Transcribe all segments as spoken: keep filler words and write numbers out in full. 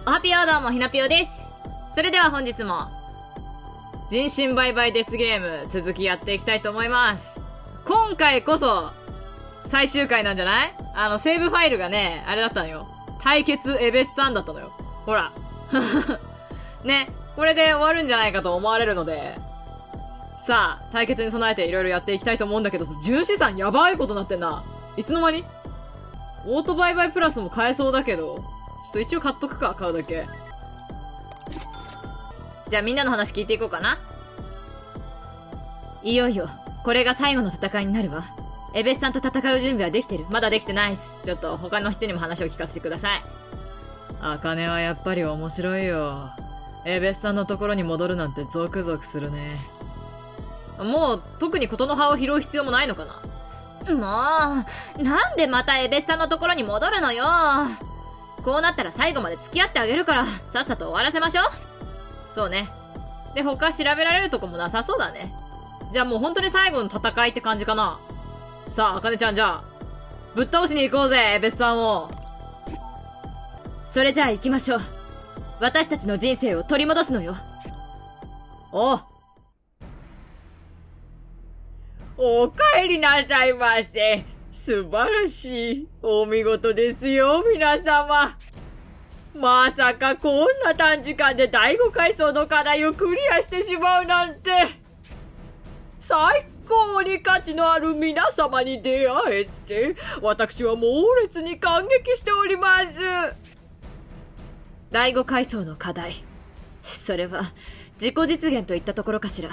おはぴよ、どうもひなぴよです。それでは本日も人身売買デスゲーム続きやっていきたいと思います。今回こそ最終回なんじゃない？あのセーブファイルがね、あれだったのよ。対決エベスさんだったのよ。ほらね、これで終わるんじゃないかと思われるので、さあ対決に備えていろいろやっていきたいと思うんだけど、純資産やばいことなってんな。いつの間に？オート売買プラスも買えそうだけど、ちょっと一応買っとくか、買うだけ。じゃあみんなの話聞いていこうかな。いよいよこれが最後の戦いになるわ。エベスさんと戦う準備はできてる？まだできてないっす。ちょっと他の人にも話を聞かせてください。アカネはやっぱり面白いよ。エベスさんのところに戻るなんてゾクゾクするね。もう特にことの葉を拾う必要もないのかな。もうなんでまたエベスさんのところに戻るのよ。こうなったら最後まで付き合ってあげるから、さっさと終わらせましょう。そうね。で、他調べられるとこもなさそうだね。じゃあもう本当に最後の戦いって感じかな。さあ、あかねちゃん、じゃあぶっ倒しに行こうぜ、エベスさんを。それじゃあ行きましょう。私たちの人生を取り戻すのよ。おう。 お帰りなさいませ。素晴らしい。お見事ですよ、皆様。まさかこんな短時間でだいご階層の課題をクリアしてしまうなんて。最高に価値のある皆様に出会えて、私は猛烈に感激しております。 だいご階層の課題。それは自己実現といったところかしら。ん？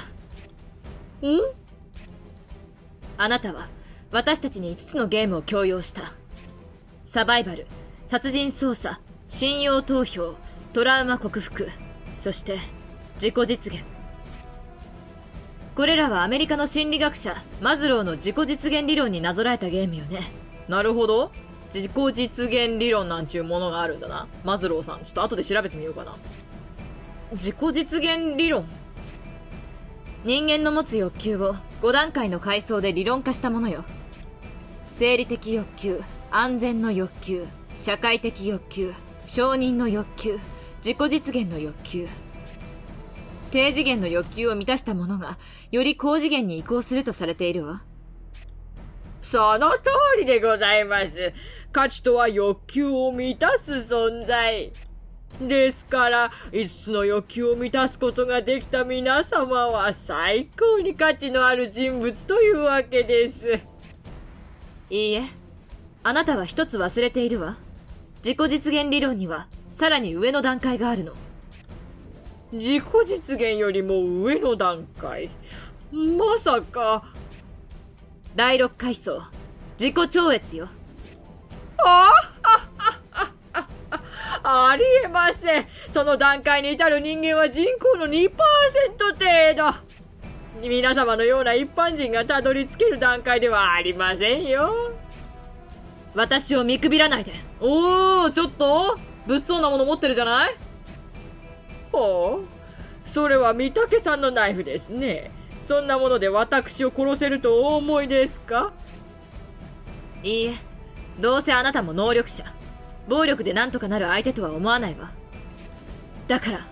あなたは私たちにいつつのゲームを強要した。サバイバル、殺人捜査、信用投票、トラウマ克服、そして自己実現。これらはアメリカの心理学者マズローの自己実現理論になぞらえたゲームよね。 なるほど。自己実現理論なんちゅうものがあるんだな、マズローさん。ちょっと後で調べてみようかな。自己実現理論。 人間の持つ欲求をご段階の階層で理論化したものよ。生理的欲求、安全の欲求、社会的欲求、承認の欲求、自己実現の欲求。低次元の欲求を満たしたものがより高次元に移行するとされているわ。 その通りでございます。価値とは欲求を満たす存在。ですから、いつつの欲求を満たすことができた皆様は最高に価値のある人物というわけです。 いいえ、あなたは一つ忘れているわ。自己実現理論にはさらに上の段階があるの。 自己実現よりも上の段階。まさか。 だいろく階層、自己超越よ。 ああありえません。その段階に至る人間は人口の にパーセント 程度。皆様のような一般人がたどり着ける段階ではありませんよ。 私を見くびらないで。 おー、ちょっと物騒なもの持ってるじゃない？ほう、それは御嶽さんのナイフですね。そんなもので私を殺せるとお思いですか？ いいえ、どうせあなたも能力者。暴力でなんとかなる相手とは思わないわ。だから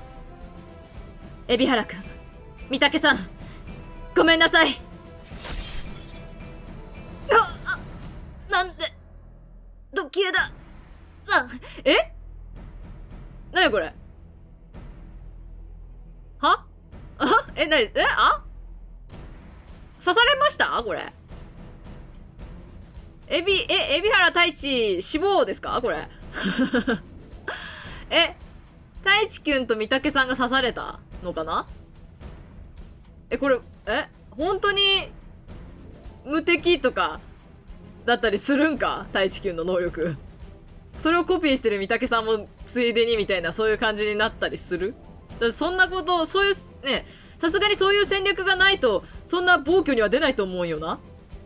海老原くん、御嶽さん、ごめんなさい。ああ、なんで時計だ。あ、 え？なにこれ？は？あ？え、なに？え？あ？刺されました？これ。エビ、え、海老原太一死亡ですか？これ。え、太一くんと御嶽さんが刺されたのかな？え、これ、え、本当に無敵とかだったりするんか？太一くんの能力。それをコピーしてる御嶽さんもついでにみたいな、そういう感じになったりする？だそんなこと、そういう、ね、さすがにそういう戦略がないと、そんな暴挙には出ないと思うよな。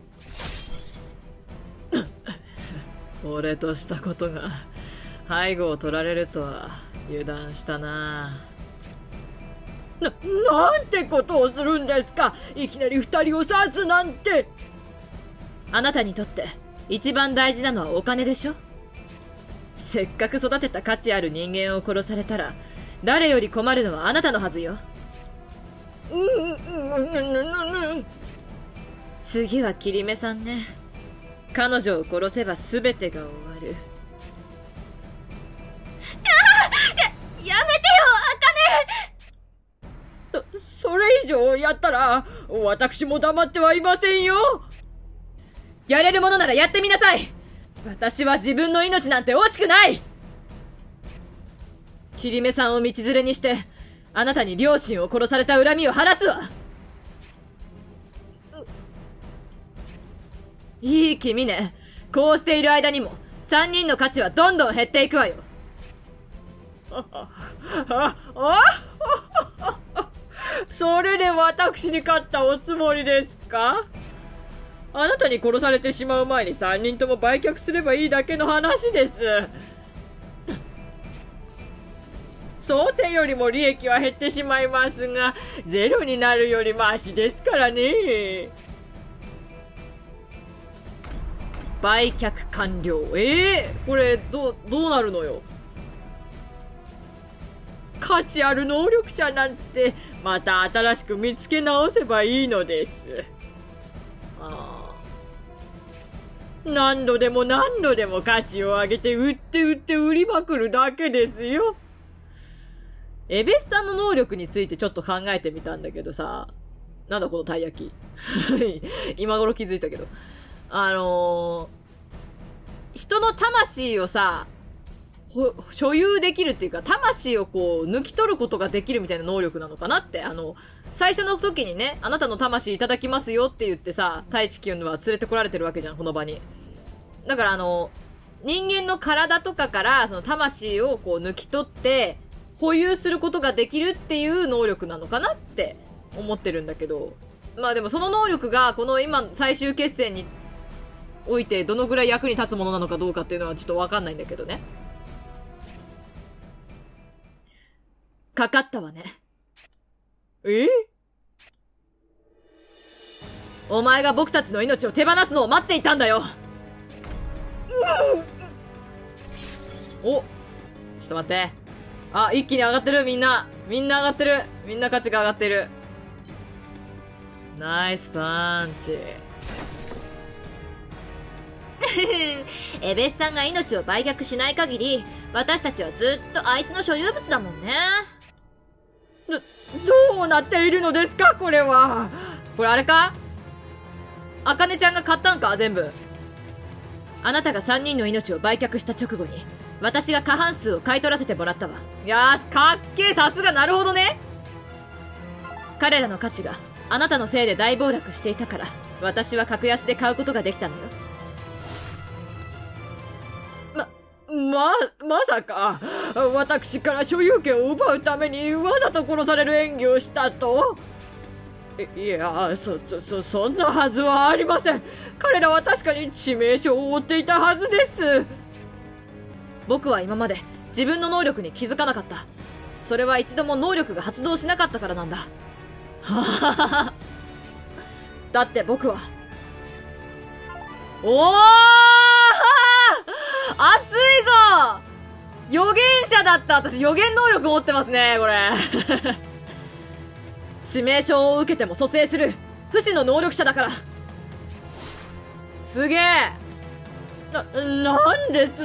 俺としたことが背後を取られるとは油断したな。な、なんてことをするんですか？いきなり二人を刺すなんて。 あなたにとって一番大事なのはお金でしょ？ せっかく育てた価値ある人間を殺されたら、誰より困るのはあなたのはずよ。次は桐目さんね。彼女を殺せば全てが終わる。 や、やめてよ、茜。そ、それ以上やったら、私も黙ってはいませんよ。 やれるものならやってみなさい。私は自分の命なんて惜しくない。桐目さんを道連れにして、あなたに両親を殺された恨みを晴らすわ。いい君ね。こうしている間にも三人の価値はどんどん減っていくわよ。 それで私に勝ったおつもりですか？あなたに殺されてしまう前に三人とも売却すればいいだけの話です。想定よりも利益は減ってしまいますが、ゼロになるよりマシですからね。 売却完了。えー、これどうどうなるのよ。 価値ある能力者なんてまた新しく見つけ直せばいいのです。ああ、何度でも何度でも価値を上げて売って売って売りまくるだけですよ。 エベスさんの能力についてちょっと考えてみたんだけどさ、なんだこのたい焼き今頃気づいたけど、あのー、人の魂をさ、所有できるっていうか、魂をこう、抜き取ることができるみたいな能力なのかなって、あの、最初の時にね、あなたの魂いただきますよって言ってさ、太一キュンは連れてこられてるわけじゃん、この場に。だからあの、人間の体とかから、その魂をこう抜き取って、保有することができるっていう能力なのかなって思ってるんだけど、まあでもその能力が、この今、最終決戦においてどのぐらい役に立つものなのかどうかっていうのはちょっとわかんないんだけどね。かかったわね。 え？ お前が僕たちの命を手放すのを待っていたんだよ。お、ちょっと待って。あ、一気に上がってるみんな。みんな上がってる。みんな価値が上がってる。ナイスパンチ。 エベスさんが命を売却しない限り、私たちはずっとあいつの所有物だもんね。ど、どうなっているのですかこれは。 これあれか？あかねちゃんが買ったんか全部。あなたがさんにんの命を売却した直後に、私が過半数を買い取らせてもらったわ。いやー、かっけー、さすが、なるほどね。彼らの価値があなたのせいで大暴落していたから、私は格安で買うことができたのよ。 ま、ま、まさか、私から所有権を奪うためにわざと殺される演技をしたと？い、いや、そ、そ、そ、そんなはずはありません。彼らは確かに致命傷を負っていたはずです。 僕は今まで自分の能力に気づかなかった。それは一度も能力が発動しなかったからなんだ。はははは。だって僕は、おー熱いぞ。予言者だった。私予言能力持ってますね、これ。致命傷を受けても蘇生する不死の能力者だから。すげえ。 な、なんですって？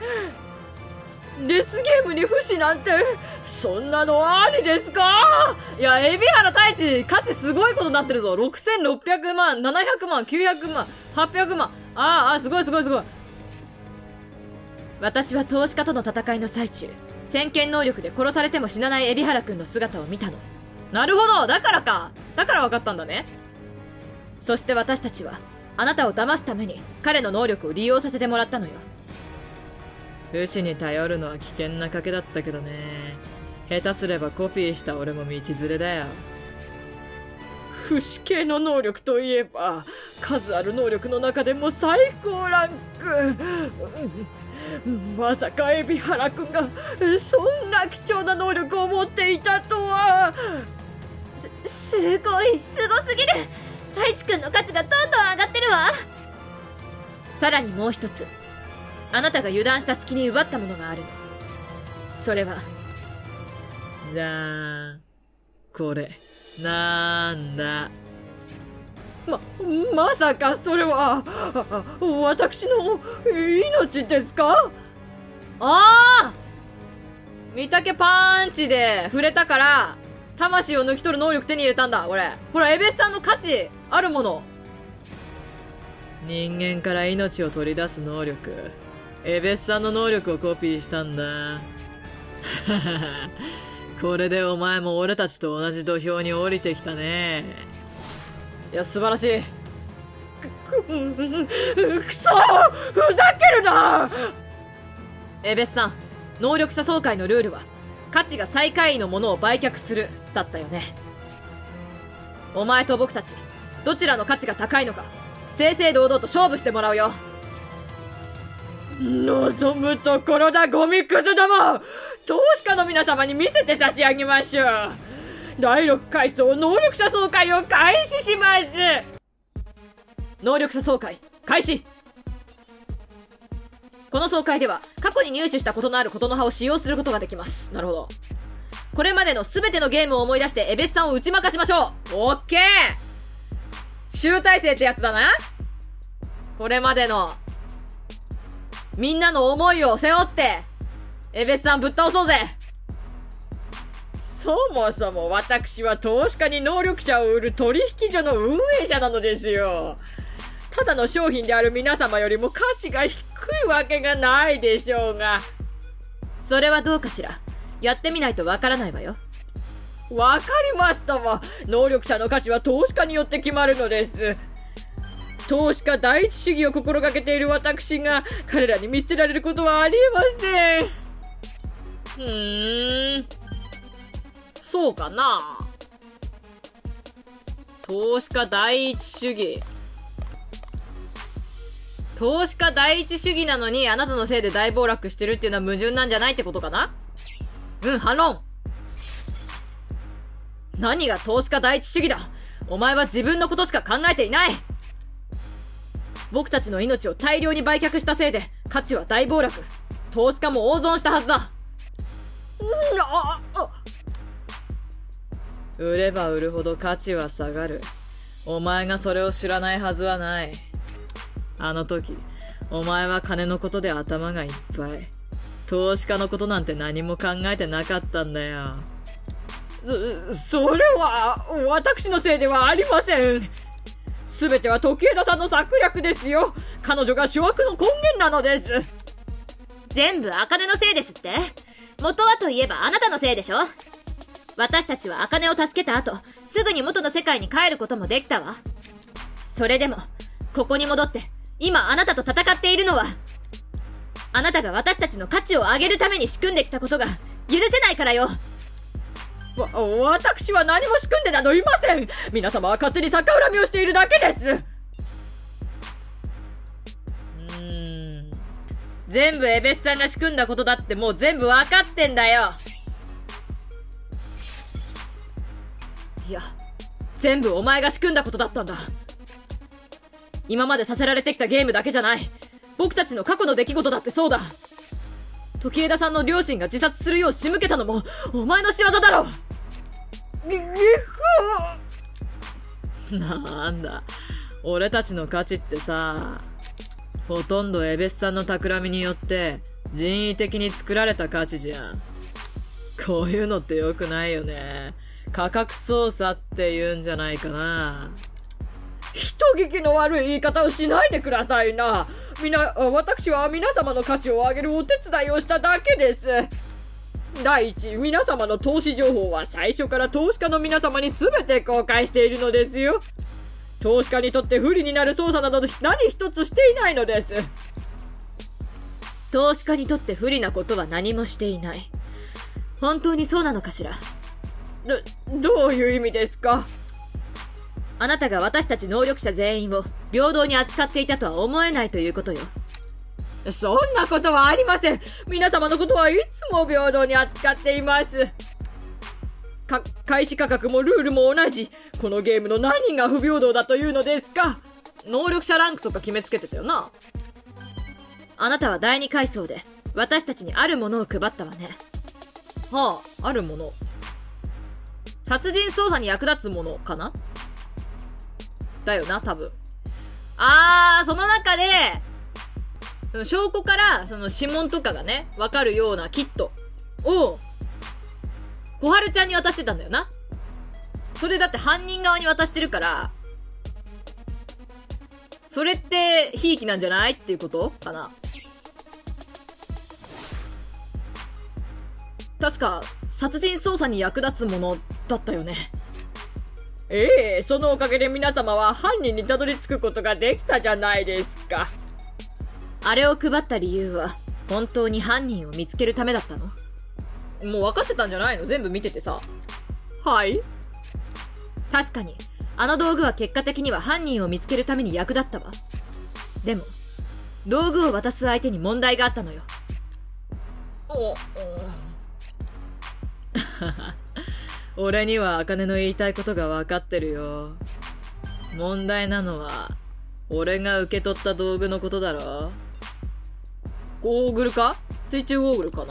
デスゲームに不死なんて、そんなのありですか？ いや、海老原太一、価値すごいことになってるぞ。ろくせんろっぴゃくまん、ななひゃくまん、きゅうひゃくまん、はっぴゃくまん。あーあー、すごいすごいすごい。私は投資家との戦いの最中、先見能力で殺されても死なない海老原くんの姿を見たの。なるほど、だからか。だから分かったんだね。そして私たちは、あなたを騙すために彼の能力を利用させてもらったのよ。不死に頼るのは危険な賭けだったけどね。下手すればコピーした俺も道連れだよ。 不死系の能力といえば、数ある能力の中でも最高ランク。まさか海老原くんがそんな貴重な能力を持っていたとは。 す、すごい、すごすぎる。太一くんの価値がどんどん上がってるわ。 さらにもう一つ、 あなたが油断した隙に奪ったものがあるの。それは、 じゃーん。これ、なんだ。 ま、まさかそれは、私の命ですか？ああ！御嶽パンチで触れたから、魂を抜き取る能力手に入れたんだ、俺。ほら、エベスさんの価値あるもの。 人間から命を取り出す能力。エベスさんの能力をコピーしたんだ。これでお前も俺たちと同じ土俵に降りてきたね。 いや、素晴らしい。く、く、くそ！ふざけるな！エベスさん、能力者総会のルールは、価値が最下位のものを売却する、だったよね。お前と僕たち、どちらの価値が高いのか、正々堂々と勝負してもらうよ。望むところだ、ゴミクズども！投資家の皆様に見せて差し上げましょう。だいろっかい層能力者総会を開始します。能力者総会開始。この総会では過去に入手したことのあることの葉を使用することができます。なるほど。これまでの全てのゲームを思い出してエベスさんを打ち負かしましょう。オッケー。集大成ってやつだな。これまでのみんなの思いを背負ってエベスさんぶっ倒そうぜ。そもそも私は投資家に能力者を売る取引所の運営者なのですよ。ただの商品である皆様よりも価値が低いわけがないでしょうが。それはどうかしら。やってみないとわからないわよ。わかりましたわ。能力者の価値は投資家によって決まるのです。投資家第一主義を心がけている私が彼らに見捨てられることはありえません。うーん。そうかな。投資家第一主義。投資家第一主義なのにあなたのせいで大暴落してるっていうのは矛盾なんじゃないってことかな。うん、反論。何が投資家第一主義だ。お前は自分のことしか考えていない。僕たちの命を大量に売却したせいで価値は大暴落。投資家も大損したはずだ。うんああ売れば売るほど価値は下がる。お前がそれを知らないはずはない。あの時、お前は金のことで頭がいっぱい。投資家のことなんて何も考えてなかったんだよ。 そ、それは、私のせいではありません。すべては時枝さんの策略ですよ。彼女が諸悪の根源なのです。 全部茜のせいですって？元はといえばあなたのせいでしょ？私たちは茜を助けた後、すぐに元の世界に帰ることもできたわ。それでも、ここに戻って、今あなたと戦っているのは、あなたが私たちの価値を上げるために仕組んできたことが許せないからよ。 わ、私は何も仕組んでなどいません。皆様は勝手に逆恨みをしているだけです。うーん。 全部エベスさんが仕組んだことだってもう全部わかってんだよ。いや、全部お前が仕組んだことだったんだ。今までさせられてきたゲームだけじゃない。僕たちの過去の出来事だってそうだ。時枝さんの両親が自殺するよう仕向けたのもお前の仕業だろ。ぎ、ぎくなんだ、俺たちの価値ってさ、ほとんどエベスさんの企みによって人為的に作られた価値じゃん。こういうのって良くないよね。価格操作って言うんじゃないかな。 人聞きの悪い言い方をしないでくださいな。みな、私は皆様の価値を上げるお手伝いをしただけです。第一、皆様の投資情報は最初から投資家の皆様に全て公開しているのですよ。投資家にとって不利になる操作など何一つしていないのです。 投資家にとって不利なことは何もしていない。本当にそうなのかしら。 ど、どういう意味ですか？ あなたが私たち能力者全員を平等に扱っていたとは思えないということよ。 そんなことはありません。皆様のことはいつも平等に扱っています。か、開始価格もルールも同じ。このゲームの何が不平等だというのですか？ 能力者ランクとか決めつけてたよな。 あなたは第二階層で私たちにあるものを配ったわね。 はあ、あるもの。殺人捜査に役立つものかなだよな、多分。あー、その中で、その証拠から、その指紋とかがね、わかるようなキットを、小春ちゃんに渡してたんだよな。それだって犯人側に渡してるから、それって、ひいきなんじゃないっていうことかな。確か、殺人捜査に役立つものだったよね。ええ、そのおかげで皆様は犯人にたどり着くことができたじゃないですか。 あれを配った理由は、本当に犯人を見つけるためだったの？ もう分かってたんじゃないの？全部見ててさ。はい？ 確かに、あの道具は結果的には犯人を見つけるために役立ったわ。でも、道具を渡す相手に問題があったのよ。 お、お俺には茜の言いたいことが分かってるよ。問題なのは、俺が受け取った道具のことだろ。 ゴーグルか？水中ゴーグルか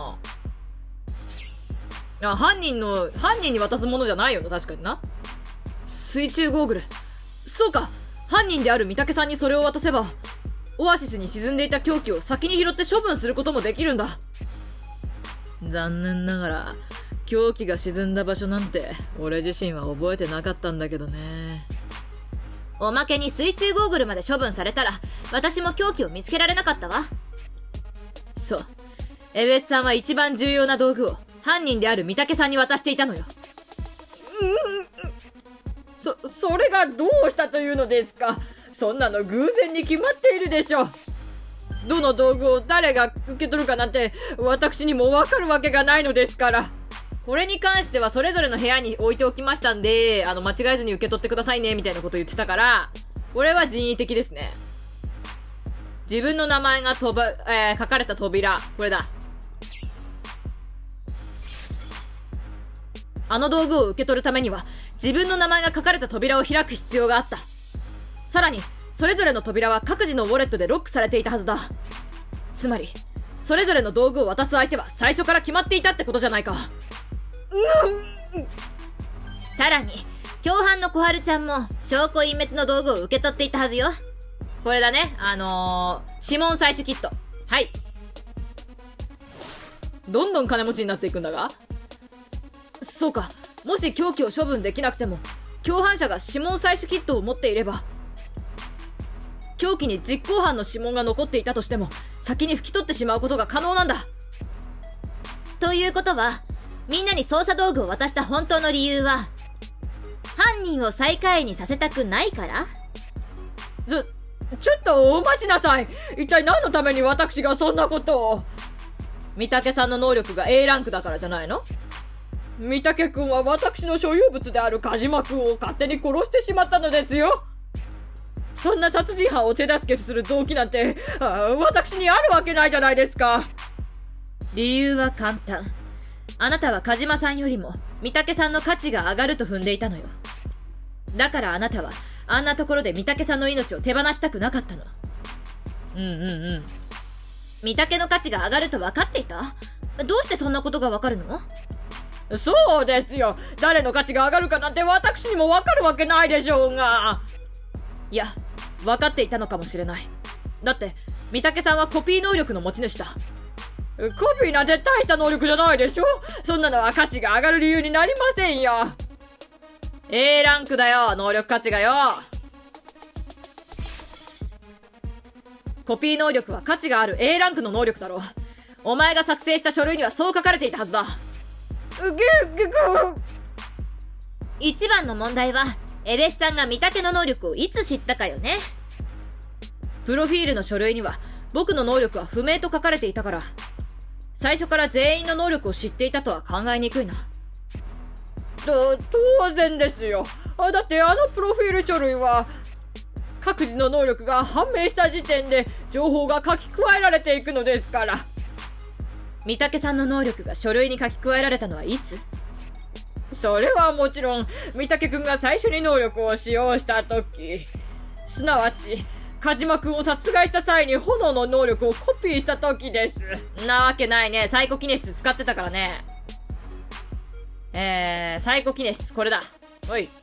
な？あ、犯人の、犯人に渡すものじゃないよな、確かにな。水中ゴーグル。そうか、犯人である御嶽さんにそれを渡せば、オアシスに沈んでいた凶器を先に拾って処分することもできるんだ。 残念ながら、凶器が沈んだ場所なんて、俺自身は覚えてなかったんだけどね。 おまけに水中ゴーグルまで処分されたら、私も凶器を見つけられなかったわ。 そう。エベスさんは一番重要な道具を、犯人である御嶽さんに渡していたのよ。 そ、それがどうしたというのですか？そんなの偶然に決まっているでしょう。どの道具を誰が受け取るかなんて、私にもわかるわけがないのですから。これに関してはそれぞれの部屋に置いておきましたんで、あの、間違えずに受け取ってくださいね、みたいなこと言ってたから、これは人為的ですね。自分の名前が飛ば、えー、書かれた扉。これだ。あの道具を受け取るためには、自分の名前が書かれた扉を開く必要があった。さらに、それぞれの扉は各自のウォレットでロックされていたはずだ。つまり、それぞれの道具を渡す相手は最初から決まっていたってことじゃないか。 さらに、共犯の小春ちゃんも証拠隠滅の道具を受け取っていたはずよ。 これだね。あのー、指紋採取キット。はい。どんどん金持ちになっていくんだが？そうか。もし凶器を処分できなくても、共犯者が指紋採取キットを持っていれば、凶器に実行犯の指紋が残っていたとしても、先に拭き取ってしまうことが可能なんだ。 ということは、みんなに捜査道具を渡した本当の理由は、犯人を最下位にさせたくないから？ ちょ、ちょっとお待ちなさい。一体何のために私がそんなことを。御嶽さんの能力が エー ランクだからじゃないの？御嶽くんは私の所有物であるカジマくんを勝手に殺してしまったのですよ。そんな殺人犯を手助けする動機なんて、あ、私にあるわけないじゃないですか。 理由は簡単。あなたは梶間さんよりも御嶽さんの価値が上がると踏んでいたのよ。だからあなたはあんなところで御嶽さんの命を手放したくなかったの。 うんうんうん。 御嶽の価値が上がると分かっていた？どうしてそんなことが分かるの？ そうですよ。誰の価値が上がるかなんて私にも分かるわけないでしょうが。いや、分かっていたのかもしれない。だって、御嶽さんはコピー能力の持ち主だ。コピーなんて大した能力じゃないでしょ？そんなのは価値が上がる理由になりませんよ。A ランクだよ、能力価値がよ。コピー能力は価値がある A ランクの能力だろう。お前が作成した書類にはそう書かれていたはずだ。 一番の問題は、エベスさんが御嶽の能力をいつ知ったかよね。 プロフィールの書類には、僕の能力は不明と書かれていたから、最初から全員の能力を知っていたとは考えにくいな。と、当然ですよ。だってあのプロフィール書類は、各自の能力が判明した時点で情報が書き加えられていくのですから。 御嶽さんの能力が書類に書き加えられたのはいつ？ それはもちろん、御嶽くんが最初に能力を使用したとき、すなわち、 カジマくんを殺害した際に炎の能力をコピーした時です。 なわけないね。サイコキネシス使ってたからね。えー、サイコキネシス、これだ。おい。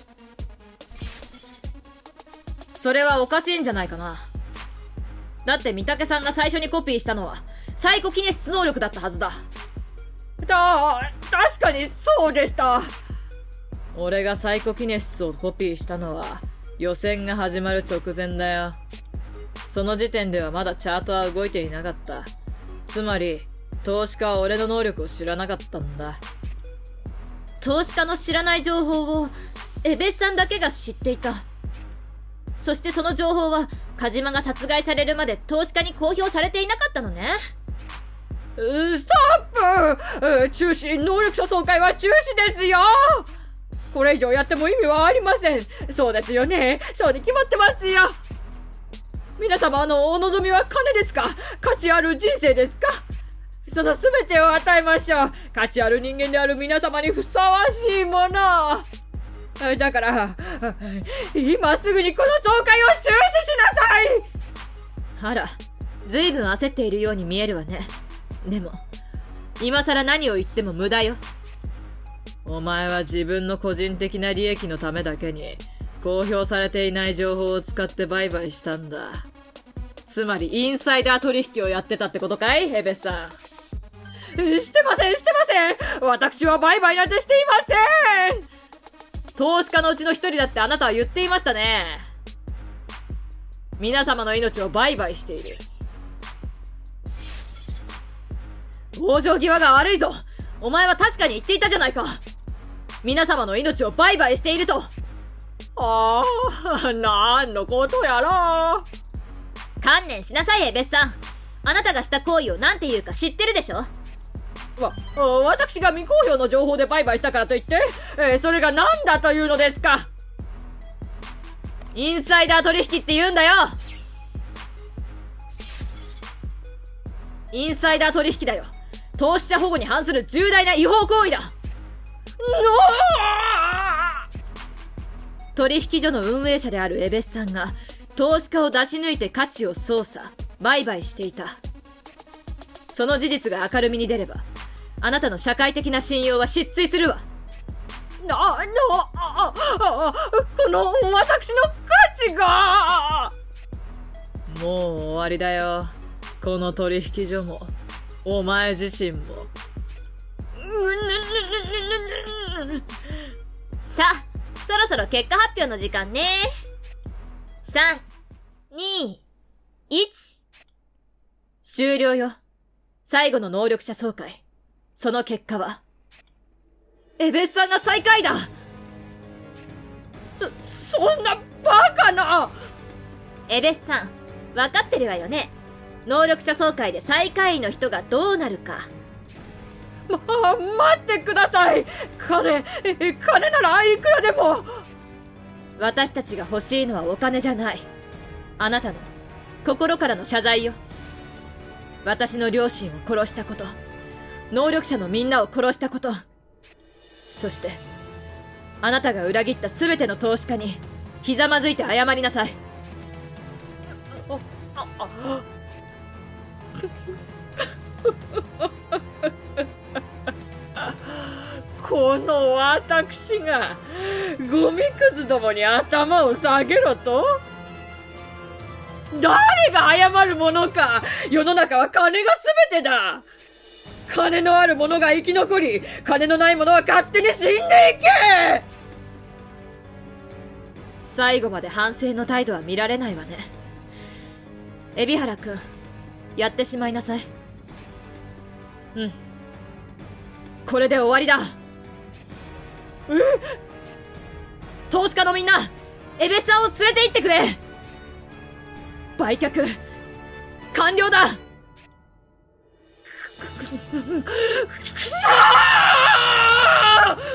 それはおかしいんじゃないかな。だって三宅さんが最初にコピーしたのはサイコキネシス能力だったはずだ。 た、確かにそうでした。 俺がサイコキネシスをコピーしたのは予選が始まる直前だよ。その時点ではまだチャートは動いていなかった。つまり投資家は俺の能力を知らなかったんだ。 投資家の知らない情報をエベスさんだけが知っていた。そしてその情報はカジマが殺害されるまで投資家に公表されていなかったのね。 ストップ！中止、能力者総会は中止ですよ。これ以上やっても意味はありません。そうですよね。そうに決まってますよ。皆様のお望みは金ですか？価値ある人生ですか？その全てを与えましょう。価値ある人間である皆様にふさわしいもの。だから、今すぐにこの総会を中止しなさい。 あら、ずいぶん焦っているように見えるわね。でも、今さら何を言っても無駄よ。 お前は自分の個人的な利益のためだけに公表されていない情報を使って売買したんだ。つまりインサイダー取引をやってたってことかい、エベスさん。 してません、してません。私は売買なんてしていません。 投資家のうちの一人だってあなたは言っていましたね。皆様の命を売買している。往生際が悪いぞ。お前は確かに言っていたじゃないか。皆様の命を売買していると。 ああ、なんのことやら。 観念しなさい、エベスさん。あなたがした行為をなんて言うか知ってるでしょ。 わ、私が未公表の情報で売買したからといって、えー、それが何だというのですか。 インサイダー取引って言うんだよ。インサイダー取引だよ。投資者保護に反する重大な違法行為だ。取引所の運営者であるエベスさんが投資家を出し抜いて価値を操作、売買していた。その事実が明るみに出れば、あなたの社会的な信用は失墜するわ。 な、な、あ、あ、この私の価値が。 もう終わりだよ。この取引所も、お前自身も。 さあ、そろそろ結果発表の時間ね。さん、に、いち。 終了よ。最後の能力者総会。その結果は、エベスさんが最下位だ。 そ、そんなバカな。 エベスさん、分かってるわよね。能力者総会で最下位の人がどうなるか。 ま、待ってください。金、金ならいくらでも。 私たちが欲しいのはお金じゃない。あなたの心からの謝罪よ。私の両親を殺したこと、能力者のみんなを殺したこと、そしてあなたが裏切った全ての投資家にひざまずいて謝りなさい。 この私がゴミくずどもに頭を下げろと？誰が謝るものか。世の中は金が全てだ。金のある者が生き残り、金のない者は勝手に死んでいけ。 最後まで反省の態度は見られないわね。海老原くん、やってしまいなさい。うん、これで終わりだ。 え？ 投資家のみんな、エベスさんを連れて行ってくれ。売却完了だ。 くそー！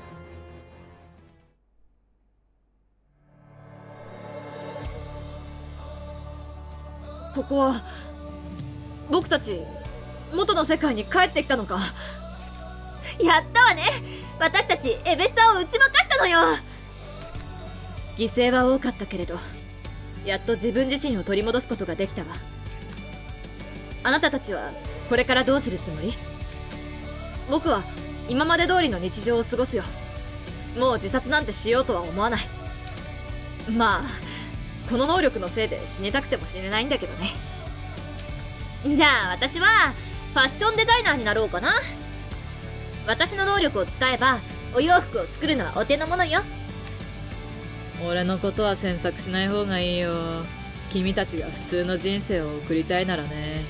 ここは僕たち元の世界に帰ってきたのか。 やったわね。私たちエベスさんを打ち負かしたのよ。 犠牲は多かったけれど、 やっと自分自身を取り戻すことができたわ。あなたたちはこれからどうするつもり？僕は今まで通りの日常を過ごすよ。もう自殺なんてしようとは思わない。まあこの能力のせいで死にたくても死ねないんだけどね。じゃあ私はファッションデザイナーになろうかな。私の能力を使えばお洋服を作るのはお手の物よ。 俺のことは詮索しない方がいいよ。君たちが普通の人生を送りたいならね。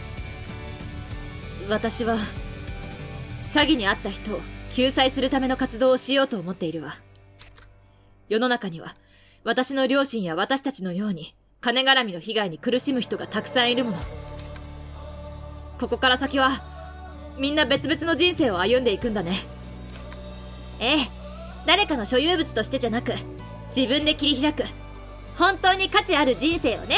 私は詐欺に遭った人を救済するための活動をしようと思っているわ。世の中には私の両親や私たちのように金絡みの被害に苦しむ人がたくさんいるもの。ここから先はみんな別々の人生を歩んでいくんだね。ええ、誰かの所有物としてじゃなく自分で切り開く本当に価値ある人生をね。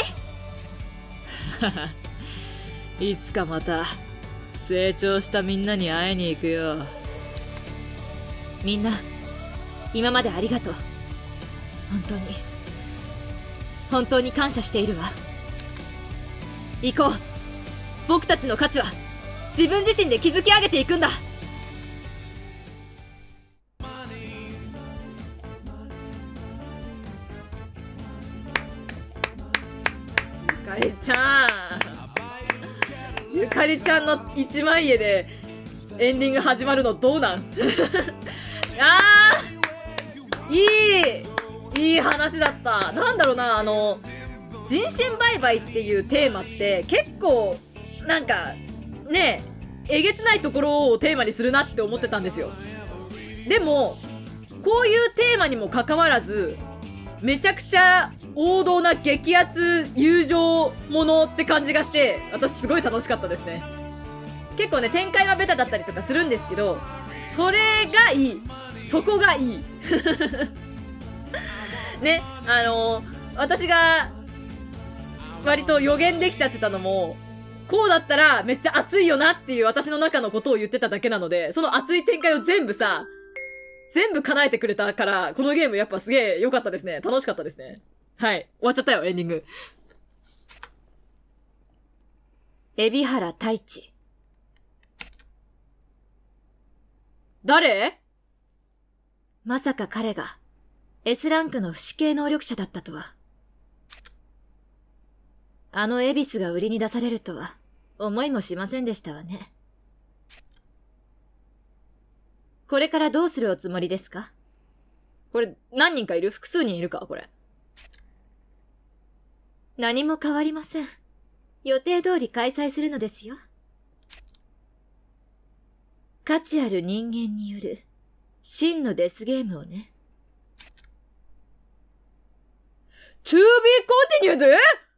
いつかまた成長したみんなに会いに行くよ。 みんな今までありがとう。本当に本当に感謝しているわ。行こう。僕たちの価値は自分自身で築き上げていくんだ。 ゆかりちゃんゆかりちゃんの一枚絵でエンディング始まるのどうなん？あーいいいい話だった。なんだろうな、あの人身売買っていうテーマって結構なんかねえげつないところをテーマにするなって思ってたんですよ。でもこういうテーマにもかかわらずめちゃくちゃ王道な激アツ友情ものって感じがして私すごい楽しかったですね。結構ね展開はベタだったりとかするんですけどそれがいい。そこがいいね、あのー、私が割と予言できちゃってたのもこうだったらめっちゃ熱いよなっていう私の中のことを言ってただけなので、その熱い展開を全部さ全部叶えてくれたから、このゲームやっぱすげえ良かったですね。楽しかったですね。はい。終わっちゃったよ、エンディング。 海老原太一。 誰？ まさか彼が S ランクの不死系能力者だったとは。あのエビスが売りに出されるとは思いもしませんでしたわね。これからどうするおつもりですか？ これ何人かいる？複数人いるかこれ。 何も変わりません。予定通り開催するのですよ。価値ある人間による真のデスゲームをね。 To be continued？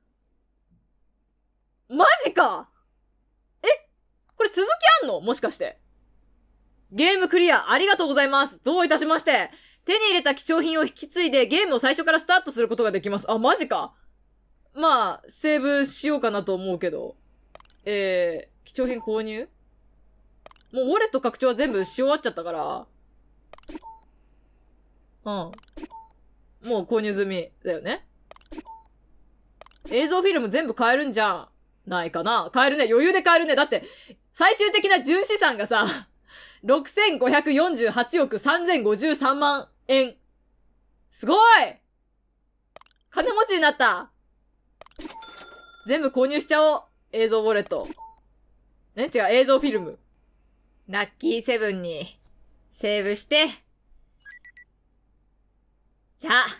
マジか！え？これ続きあんの？もしかして。ゲームクリア、ありがとうございます。どういたしまして。手に入れた貴重品を引き継いでゲームを最初からスタートすることができます。あ、マジか。まあ、セーブしようかなと思うけど。えー、貴重品購入？もうウォレット拡張は全部し終わっちゃったから。うん。もう購入済みだよね。映像フィルム全部買えるんじゃん。ないかな？買えるね。余裕で買えるね。だって、最終的な純資産がさ、ろくせんごひゃくよんじゅうはちおくさんぜんごじゅうさんまんえん。すごい！金持ちになった。全部購入しちゃおう。映像ウォレット。ね、違う、映像フィルム。ラッキーセブンにセーブして。じゃあ。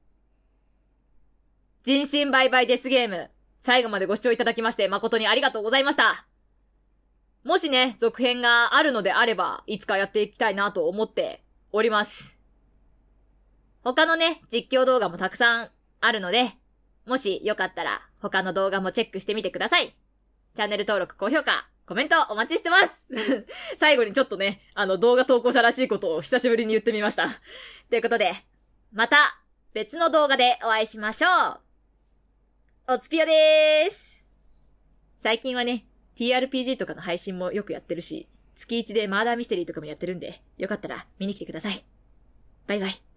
人身売買デスゲーム。最後までご視聴いただきまして誠にありがとうございました。もしね、続編があるのであれば、いつかやっていきたいなと思っております。他のね、実況動画もたくさんあるので、もしよかったら他の動画もチェックしてみてください。チャンネル登録、高評価、コメントお待ちしてます最後にちょっとね、あの動画投稿者らしいことを久しぶりに言ってみました。ということで、また別の動画でお会いしましょう。おつぴよでーす。最近はね、ティーアールピージー とかの配信もよくやってるし、月いちでマーダーミステリーとかもやってるんで、よかったら見に来てください。バイバイ。